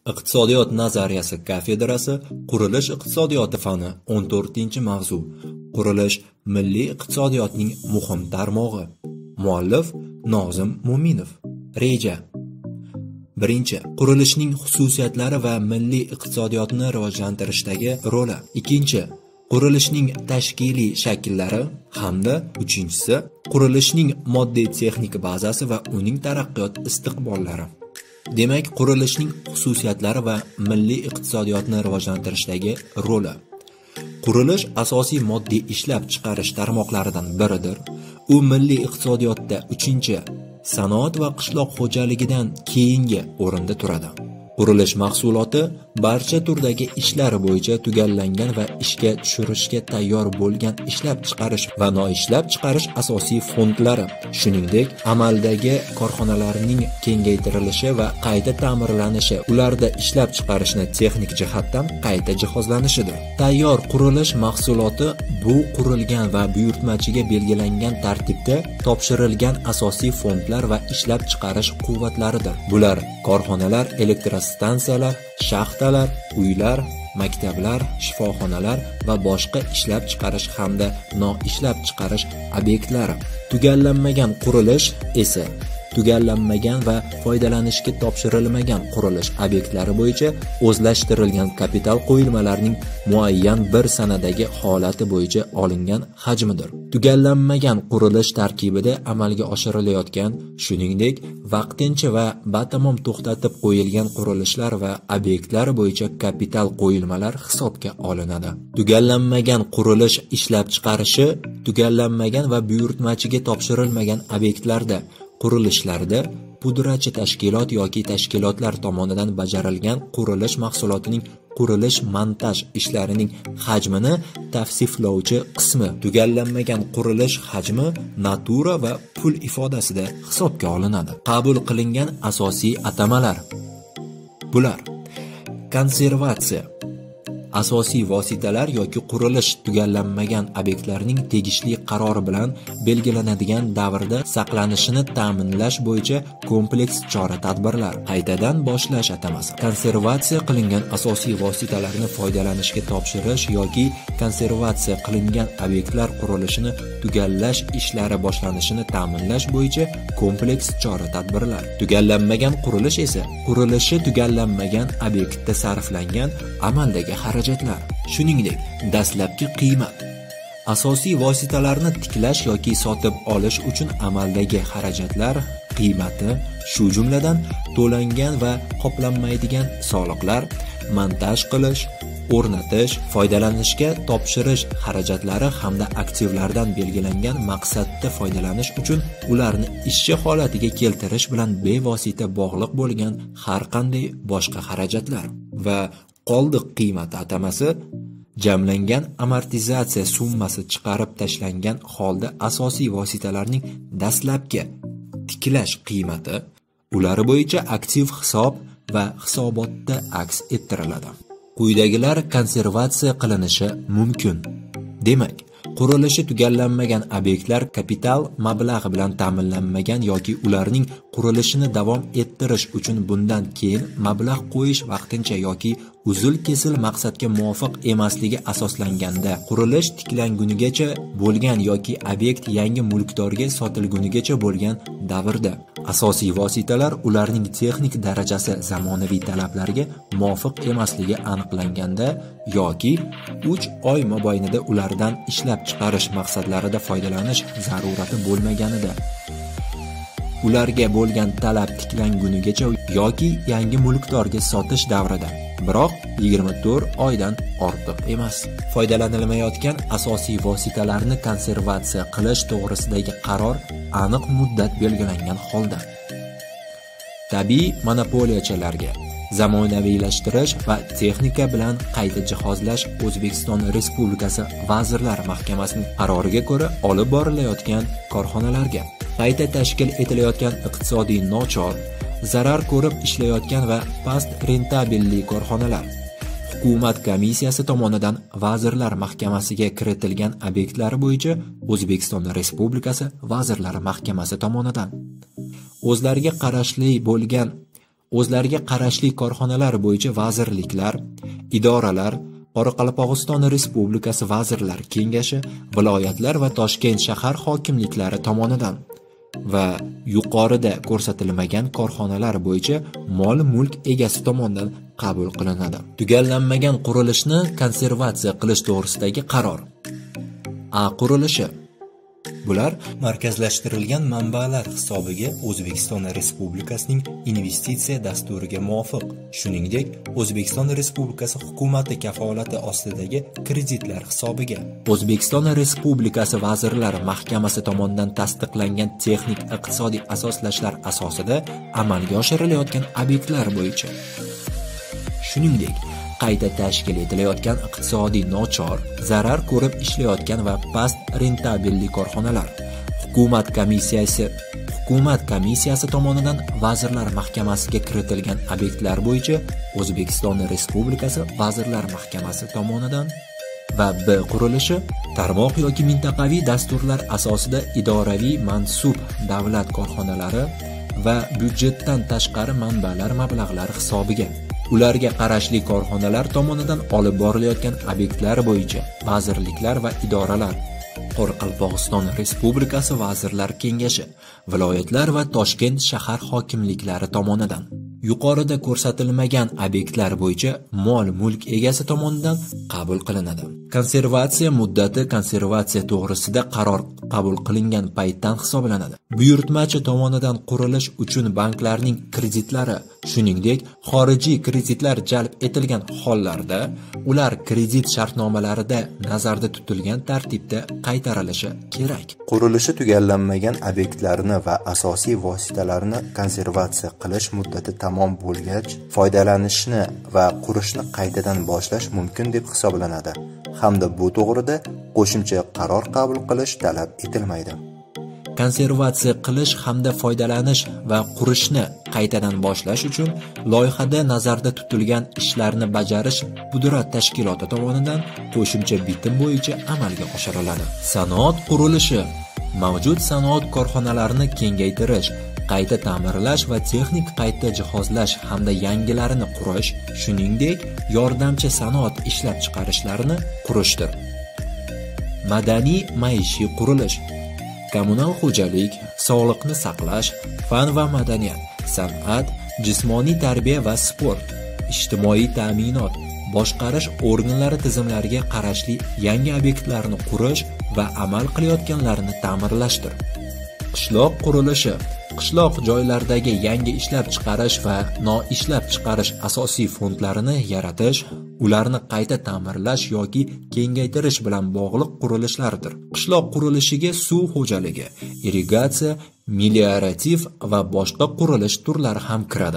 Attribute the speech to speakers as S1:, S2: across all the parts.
S1: Iqtisodiyot nazariyasi kafedrasi Qurilish iqtisodiyoti fani 14-mavzu. Qurilish milliy iqtisodiyotning muhim tarmog'i. Muallif Nozim Mo'minov. Reja. Birinchi, qurilishning xususiyatlari va milliy iqtisodiyotni rivojlantirishdagi roli. Ikkinchi, qurilishning tashkiliy shakllari hamda uchinchisi, qurilishning moddiy texnik bazasi va uning taraqqiyot istiqbollari. Demak, qurilishning xususiyatlari va milliy iqtisodiyotni rivojlantirishdagi roli. Qurilish asosiy moddiy ishlab chiqarish tarmoqlaridan biridir. U milliy iqtisodiyotda 3-chi, sanoat va qishloq xo'jaligidan keyingi o'rinda turadi. Qurilish mahsuloti barcha turdagi ishlar bo'yicha tugallangan va ishga tushirishga tayyor bo'lgan ishlab chiqarish va noishlab chiqarish asosiy fondlari, shuningdek, amaldagi korxonalarning kengaytirilishi va qayta ta'mirlanishi, ularda ishlab chiqarishni texnik jihatdan qayta jihozlanishidir. Tayyor qurilish mahsuloti bu qurilgan va buyurtmachiga belgilangan tartibda topshirilgan asosiy fondlar va ishlab chiqarish quvvatlaridir. Bular korxonalar, elektrostansiyalar, shaxtalar, uylar, maktablar, shifoxonalar va boshqa ishlab chiqarish hamda noishlab chiqarish obyektlari. Tugallanmagan qurilish esa tugallanmagan va foydalanishga topshirilmagan qurilish obyektlari bo'yicha o'zlashtirilgan kapital qo'yilmalarining muayyan bir sanadagi holati bo'yicha olingan hajmidir. Tugallanmagan qurilish tarkibida amalga oshirilayotgan, shuningdek, vaqtincha va batamom to'xtatib qo'yilgan qurilishlar va obyektlar bo'yicha kapital qo'yilmalar hisobga olinadi. Tugallanmagan qurilish ishlab chiqarishi tugallanmagan va buyurtmachiga topshirilmagan obyektlarda, qurilishlarda pudrachi tashkilot yoki tashkilotlar tomonidan bajarilgan qurilish mahsulotining qurilish-montaj ishlarining hajmini tavsiflovchi qismi. Tugallanmagan qurilish hajmi natura va pul ifodasida hisobga olinadi. Qabul qilingan asosiy atamalar. Bular: konservatsiya, asosiy vositalar yoki qurilish tugallanmagan obyektlarning tegishli qarori bilan belgilanadigan davrda saqlanishini ta'minlash bo'yicha kompleks chora-tadbirlar. Qaytadan boshlash atamasi. Konservatsiya qilingan asosiy vositalarni foydalanishga topshirish yoki konservatsiya qilingan obyektlar qurilishini tugallash ishlari boshlanishini ta'minlash bo'yicha kompleks chora-tadbirlar. Tugallanmagan qurilish esa qurilishi tugallanmagan obyektda sarflangan amaldagi xarajatlar, shuningdek, dastlabki qiymat. Asosiy vositalarni tiklash yoki sotib olish uchun amaldagi xarajatlar qiymati, shu jumladan to'langan va qoplanmaydigan soliqlar, montaj qilish, o'rnatish, foydalanishga topshirish xarajatlari hamda aktivlardan belgilangan maqsadda foydalanish uchun ularni ishchi holatiga keltirish bilan bevosita bog'liq bo'lgan har qanday boshqa xarajatlar va qoldiq qiymati atamasi jamlangan amortizatsiya summasi chiqarib tashlangan holda asosiy vositalarning dastlabki tiklash qiymati, ular bo'yicha aktiv hisob va hisobotda aks ettiriladi. Quyidagilar konservatsiya qilinishi mumkin. Demak, qurilishi tugallanmagan obyektlar kapital mablag'i bilan ta'minlanmagan yoki ularning qurilishini davom ettirish uchun bundan keyin mablag' qo'yish vaqtincha yoki uzil-kesil maqsadga muvofiq emasligi asoslanganda, qurilish tiklangunigacha bo'lgan yoki obyekt yangi mulkdorga sotilgunigacha bo'lgan davrda, asosiy vositalar ularning texnik darajasi zamonaviy talablarga muvofiq emasligi aniqlanganda yoki 3 oy mobaynida ulardan ishlab chiqarish maqsadlarida foydalanish zarurati bo'lmaganida, ularga bo'lgan talab tiklangunigacha yoki yangi mulkdorga sotish davrida, biroq 24 oydan ortiq emas. Foydalanilmayotgan asosiy vositalarni konservatsiya qilish to'g'risidagi qaror aniq muddat belgilangan holda. Tabiiy monopoliyachilarga zamonaviylashtirish va texnika bilan qayta jihozlash O'zbekiston Respublikasi Vazirlar Mahkamasining qaroriga ko'ra olib borilayotgan korxonalarga, qayta tashkil etilayotgan iqtisodiy nochor, zarar ko'rib ishlayotgan va past rentabelli korxonalar Hukumat komissiyasi tomonidan Vazirlar Mahkamasiga kiritilgan obyektlar bo'yicha O'zbekiston Respublikasi Vazirlar Mahkamasi tomonidan o'zlariga qarashli bo'lgan o'zlariga qarashli korxonalar bo'yicha vazirliklar, idoralar, Qoraqalpog'iston Respublikasi Vazirlar Kengashi, viloyatlar va Toshkent shahar hokimliklari tomonidan va yuqorida ko'rsatilmagan korxonalar bo'yicha mol-mulk egasi tomonidan qabul qilinadi. Tugallanmagan qurilishni konservatsiya qilish to'g'risidagi qaror. A qurilishi. Bular markazlashtirilgan manbalar hisobiga O'zbekiston Respublikasining investitsiya dasturiga muvofiq, shuningdek, O'zbekiston Respublikasi hukumati kafolati ostidagi kreditlar hisobiga, O'zbekiston Respublikasi Vazirlar Mahkamasi tomonidan tasdiqlangan texnik iqtisodiy asoslashlar asosida amalga oshirilayotgan obyektlar bo'yicha, shuningdek, qayta tashkil etilayotgan iqtisodiy nochor, zarar ko'rib ishlayotgan va past rentabelli korxonalar, hukumat komissiyasi tomonidan Vazirlar Mahkamasiga kiritilgan obyektlar bo'yicha O'zbekiston Respublikasi Vazirlar Mahkamasi tomonidan va B qurilishi tarmoq yoki mintaqaviy dasturlar asosida idoraviy mansub davlat korxonalari va byudjetdan tashqari manbalar mablag'lari hisobiga ularga qarashli korxonalar tomonidan olib borilayotgan obyektlar bo'yicha vazirliklar va idoralar, Qoraqalpog'iston Respublikasi Vazirlar Kengashi, viloyatlar va Toshkent shahar hokimliklari tomonidan yuqorida ko'rsatilmagan obyektlar bo'yicha mol-mulk egasi tomonidan qabul qilinadi. Konservatsiya muddati konservatsiya to'g'risida qaror qabul qilingan paytdan hisoblanadi. Buyurtmachi tomonidan qurilish uchun banklarning kreditlari, shuningdek, xorijiy kreditlar jalb etilgan hollarda ular kredit shartnomalarida nazarda tutilgan tartibda qaytarilishi kerak.
S2: Qurilishi tugallanmagan obyektlarni va asosiy vositalarni konservatsiya qilish muddati tamom bo'lgach, foydalanishni va qurishni qaytadan boshlash mumkin deb hisoblanadi hamda bu to'g'rida qo'shimcha qaror qabul qilish talab etilmaydi.
S1: Konservatsiya qilish hamda foydalanish va qurishni qaytadan boshlash uchun loyihada nazarda tutilgan ishlarni bajarish pudrat tashkiloti tomonidan qo'shimcha bitim bo'yicha amalga oshiriladi. Sanoat qurilishi mavjud sanoat korxonalarini kengaytirish, qayta ta'mirlash va texnik qayta jihozlash hamda yangilarini qurish, shuningdek, yordamchi sanoat ishlab chiqarishlarini qurishdir. Madaniy maishiy qurilish kommunal xo'jalik, sog'liqni saqlash, fan va madaniyat, san'at, jismoniy tarbiya va sport, ijtimoiy ta'minot, boshqarish organlari tizimlariga qarashli yangi obyektlarni qurish va amal qilayotganlarini ta'mirlashdir. Qishloq qurilishi qishloq joylardagi yangi ishlab chiqarish va noishlab chiqarish asosiy fondlarini yaratish, ularni qayta ta'mirlash yoki kengaytirish bilan bog'liq qurilishlardir. Qishloq qurilishiga suv xo'jaligi, irrigatsiya, meliorativ va boshqa qurilish turlari ham kiradi.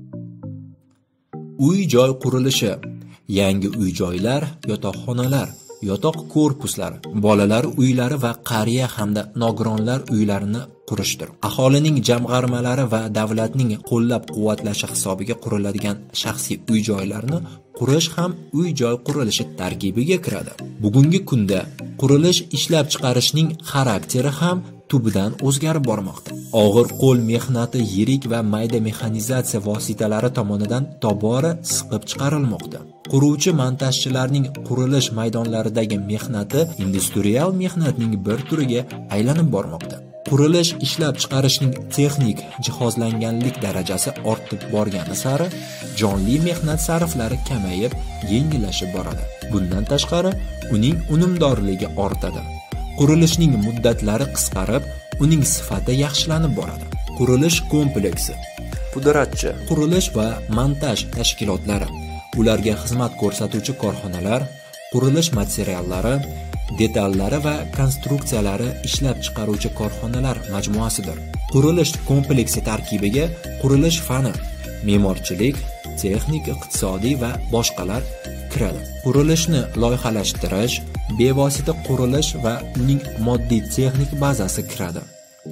S1: Uy-joy qurilishi yangi uy-joylar, yotoqxonalar, yotoq korpuslar, bolalar uylari va qariya hamda nogironlar uylarini qurishdir. Aholining jamg'armalari va davlatning qo'llab-quvvatlashi hisobiga quriladigan shaxsiy uy-joylarni qurish ham uy-joy qurilishi tarkibiga kiradi. Bugungi kunda qurilish ishlab chiqarishning xarakteri ham tubidan o'zgarib bormoqda. Og'ir qo'l mehnati yirik va mayda mexanizatsiya vositalari tomonidan tobora siqib chiqarilmoqda. Quruvchi montajchilarning qurilish maydonlaridagi mehnati industrial mehnatning bir turiga aylanib bormoqda. Qurilish ishlab chiqarishning texnik jihozlanganlik darajasi ortib borgani sari jonli mehnat sarflari kamayib, yengillashib boradi. Bundan tashqari, uning unumdorligi ortadi. Qurilishning muddatlari qisqarib, uning sifati yaxshilanib boradi. Qurilish kompleksi, pudratchi, qurilish va montaj tashkilotlari, ularga xizmat ko'rsatuvchi korxonalar, qurilish materiallari, detallari va konstruksiyalari ishlab chiqaruvchi korxonalar majmuasidir. Qurilish kompleksi tarkibiga qurilish fani, me'morchilik, texnik, iqtisodiy va boshqalar kiradi. Qurilishni loyihalashtirish, bevosita qurilish va uning moddiy texnik bazasi kiradi.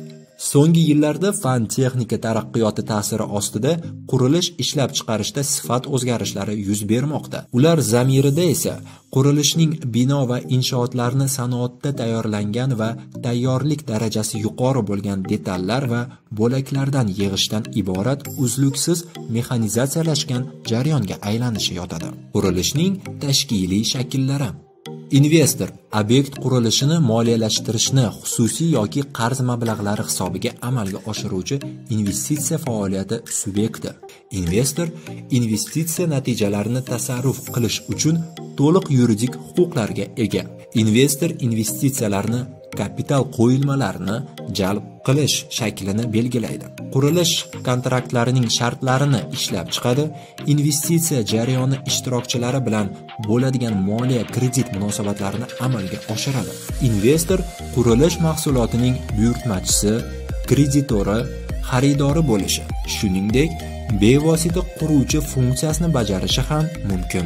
S1: So'nggi yillarda fan-texnika taraqqiyoti ta'siri ostida qurilish ishlab chiqarishda sifat o'zgarishlari yuz bermoqda. Ular zamirida esa qurilishning bino va inshootlarni sanoatda tayyorlangan va tayyorlik darajasi yuqori bo'lgan detallar va bo'laklardan yig'ishdan iborat uzluksiz mexanizatsiyalashgan jarayonga aylanishi yotadi. Qurilishning tashkiliy shakllari. Investor obyekt qurilishini moliyalashtirishni xususiy yoki qarz mablag'lari hisobiga amalga oshiruvchi investitsiya faoliyati subyekti. Investor investitsiya natijalarini tasarruf qilish uchun to'liq yuridik huquqlarga ega. Investor investitsiyalarni kapital qo'yilmalarini jalb qilish shaklini belgilaydi. Qurilish kontraktlarining shartlarini ishlab chiqadi. Investitsiya jarayoni ishtirokchilari bilan bo'ladigan moliya kredit munosabatlarini amalga oshiradi. Investor qurilish mahsulotining buyurtmachisi, kreditori, xaridori bo'lishi, shuningdek, bevosita quruvchi funksiyasini bajarishi ham mumkin.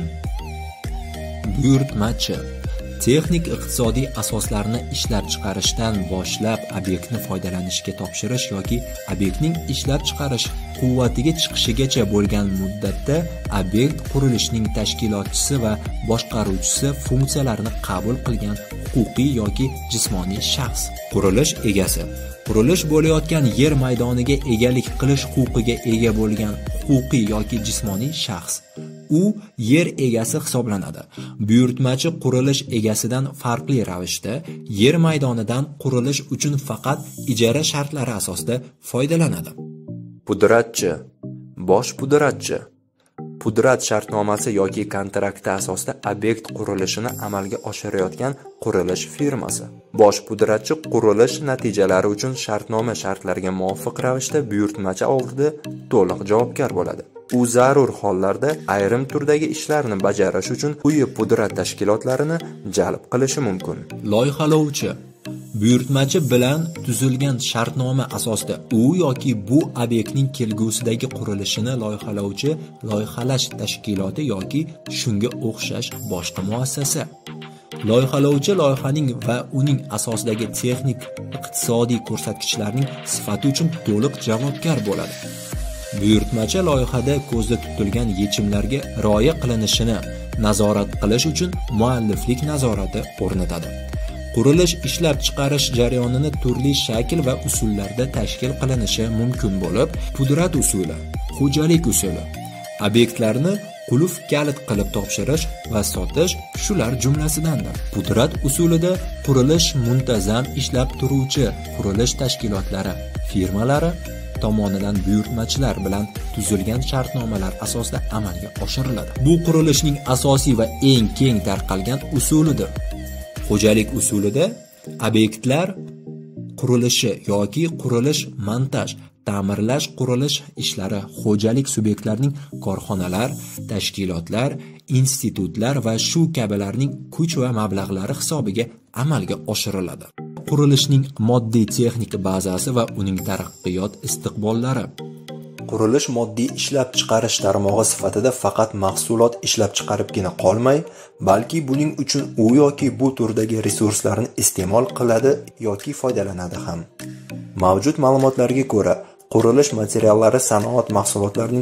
S1: Buyurtmachi texnik iqtisodiy asoslarni ishlab chiqarishdan boshlab obyektni foydalanishga topshirish yoki obyektning ishlab chiqarish quvvatiga chiqishigacha bo'lgan muddatda obyekt qurilishining tashkilotchisi va boshqaruvchisi funksiyalarini qabul qilgan huquqiy yoki jismoniy shaxs. Qurilish egasi qurilish bo'layotgan yer maydoniga egalik qilish huquqiga ega bo'lgan huquqiy yoki jismoniy shaxs. U yer egasi hisoblanadi. Buyurtmachi qurilish egasidan farqli ravishda yer maydonidan qurilish uchun faqat ijara shartlari asosida foydalanadi. Pudratchi, bosh pudratchi pudrat shartnomasi yoki kontrakti asosida obyekt qurilishini amalga oshirayotgan qurilish firmasi. Bosh pudratchi qurilish natijalari uchun shartnoma shartlariga muvofiq ravishda buyurtmachi oldida to'liq javobgar bo'ladi. U zarur hollarda ayrim turdagi ishlarni bajarish uchun quyi pudrat tashkilotlarini jalb qilishi mumkin. Loyihalovchi buyurtmachi bilan tuzilgan shartnoma asosida u yoki bu obyektning kelgusidagi qurilishini loyihalovchi loyihalash tashkiloti yoki shunga o'xshash boshqa muassasa. Loyihalovchi loyihaning va uning asosidagi texnik iqtisodiy ko'rsatkichlarning sifati uchun to'liq javobgar bo'ladi. Buyurtmachi loyihada ko'zda tutilgan yechimlarga rioya qilinishini nazorat qilish uchun mualliflik nazorati o'rnatadi. Qurilish ishlab chiqarish jarayonini turli shakl va usullarda tashkil qilinishi mumkin bo'lib, pudrat usuli, xo'jalik usuli, obyektlarni qulf kalit qilib topshirish va sotish shular jumlasidandir. Pudrat usulida qurilish muntazam ishlab turuvchi qurilish tashkilotlari, firmalari tomonidan buyurtmachilar bilan tuzilgan shartnomalar asosida amalga oshiriladi. Bu qurilishning asosiy va eng keng tarqalgan usulidir. Xo'jalik usulida obyektlar qurilishi yoki qurilish, montaj, ta'mirlash, qurilish ishlari xo'jalik subyektlarining korxonalar, tashkilotlar, institutlar va shu kabilarning kuch va mablag'lari hisobiga amalga oshiriladi. Qurilishning moddiy texnik bazasi va uning taraqqiyot istiqbollari. Qurilish moddiy ishlab chiqarish tarmog'i sifatida faqat mahsulot ishlab chiqaribgina qolmay, balki buning uchun u yoki bu turdagi resurslarni iste'mol qiladi yoki foydalanadi ham. Mavjud ma'lumotlarga ko'ra, qurilish materiallari sanoat mahsulotlarining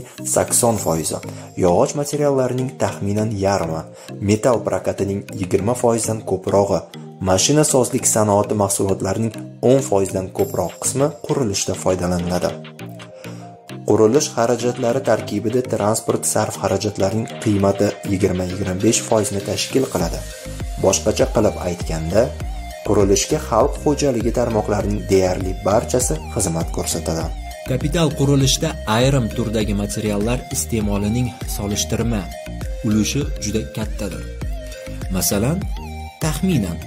S1: 80%, yog'och materiallarining taxminan yarmi, metall prokatining 20% dan ko'prog'i, mashina sozlik sanoati mahsulotlarining 10% dan ko'proq qismi qurilishda foydalaniladi. Qurilish xarajatlari tarkibida transport sarf xarajatlarining qiymati 20-25% ni tashkil qiladi. Boshqacha qilib aytganda, qurilishga xalq xo'jaligi tarmoqlarining deyarli barchasi xizmat ko'rsatadi. Kapital qurilishda ayrim turdagi materiallar iste'molining solishtirma ulushi juda kattadir. Masalan, taxminan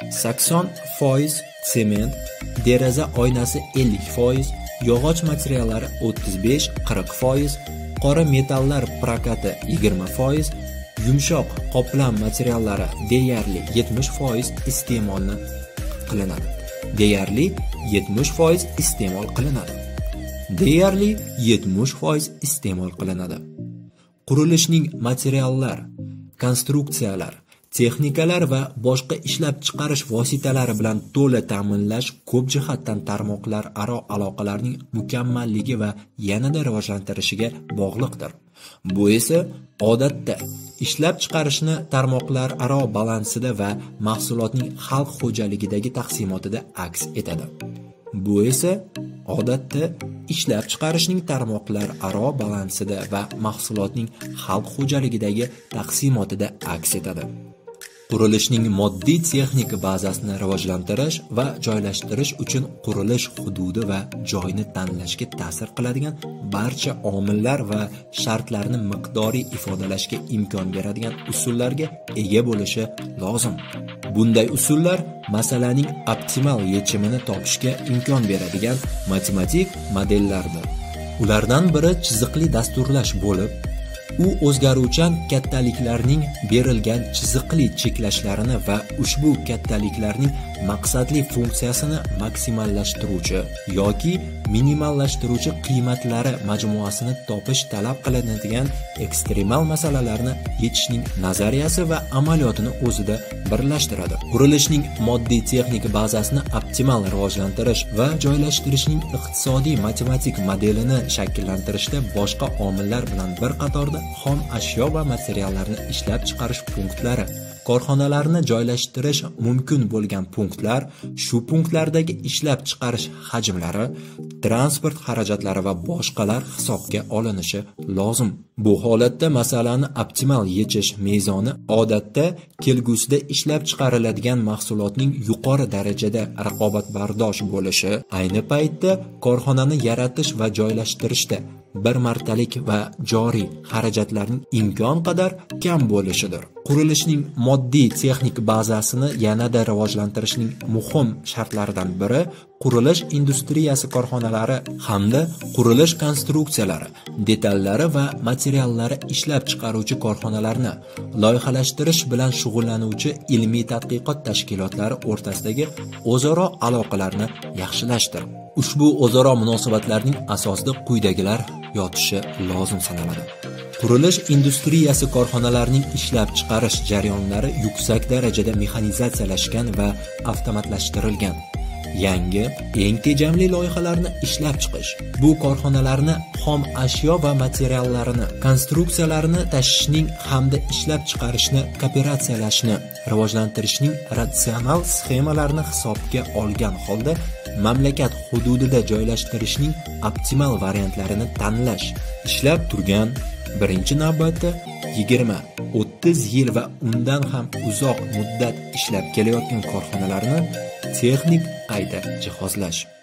S1: 80% sement, deraza oynasi 50%, yog'och materiallari 35-40%, qora metallar prokati 20%, yumshoq qoplam materiallari deyarli 70% iste'mol qilinadi. Deyarli 70% iste'mol qilinadi. Deyarli 70% iste'mol qilinadi. Qurilishning materiallar, konstruksiyalar, texnikalar va boshqa ishlab chiqarish vositalari bilan to'la ta'minlash ko'p jihatdan tarmoqlar aro aloqalarning mukammalligi va yanada rivojlantirishiga bog'liqdir. Bu esa odatda ishlab chiqarishni tarmoqlar aro balansida va mahsulotning xalq xo'jaligidagi taqsimotida aks etadi. Bu esa odatda ishlab chiqarishning tarmoqlar aro balansida va mahsulotning xalq xo'jaligidagi taqsimotida aks etadi. Qurilishning moddiy texnik bazasini rivojlantirish va joylashtirish uchun qurilish hududi va joyni tanlashga ta'sir qiladigan barcha omillar va shartlarni miqdoriy ifodalashga imkon beradigan usullarga ega bo'lishi lozim. Bunday usullar masalaning optimal yechimini topishga imkon beradigan matematik modellardir. Ulardan biri chiziqli dasturlash bo'lib, u o'zgaruvchan kattaliklarning berilgan chiziqli cheklashlarini va ushbu kattaliklarning maqsadli funksiyasini maksimallashtiruvchi yoki minimallashtiruvchi qiymatlari majmuasini topish talab qilinadigan ekstremal masalalarni yechishning nazariyasi va amaliyotini o'zida birlashtiradi. Qurilishning moddiy texnik bazasini optimal rivojlantirish va joylashtirishning iqtisodiy matematik modelini shakllantirishda boshqa omillar bilan bir qatorda xom ashyo va materiallarni ishlab chiqarish punktlari, korxonalarni joylashtirish mumkin bo'lgan punktlar, shu punktlardagi ishlab chiqarish hajmlari, transport xarajatlari va boshqalar hisobga olinishi lozim. Bu holatda masalani optimal yechish mezoni odatda kelgusida ishlab chiqariladigan mahsulotning yuqori darajada raqobatbardosh bo'lishi, ayni paytda korxonani yaratish va joylashtirishda bir martalik va joriy xarajatlarning imkon qadar kam bo'lishidir. Qurilishning moddiy texnik bazasini yanada rivojlantirishning muhim shartlaridan biri qurilish industriyasi korxonalari hamda qurilish konstruksiyalari, detallari va materiallari ishlab chiqaruvchi korxonalarni loyihalashtirish bilan shug'ullanuvchi ilmiy tadqiqot tashkilotlari o'rtasidagi o'zaro aloqalarni yaxshilashdir. Ushbu o'zaro munosabatlarning asosida quyidagilar yotishi lozim sanaladi. Qurilish industriyasi korxonalarining ishlab chiqarish jarayonlari yuksak darajada mexanizatsiyalashgan va avtomatlashtirilgan. Yangi, eng tejamli loyihalarni ishlab chiqish, bu korxonalarni xom ashyo va materiallarini, konstruksiyalarni tashishning hamda ishlab chiqarishni kooperatsiyalashni, rivojlantirishning ratsional sxemalarini hisobga olgan holda mamlakat hududida joylashtirishning optimal variantlarini tanlash, ishlab turgan, birinchi navbatda 20-30 yil va undan ham uzoq muddat ishlab kelayotgan korxonalarni texnik qayta jihozlash.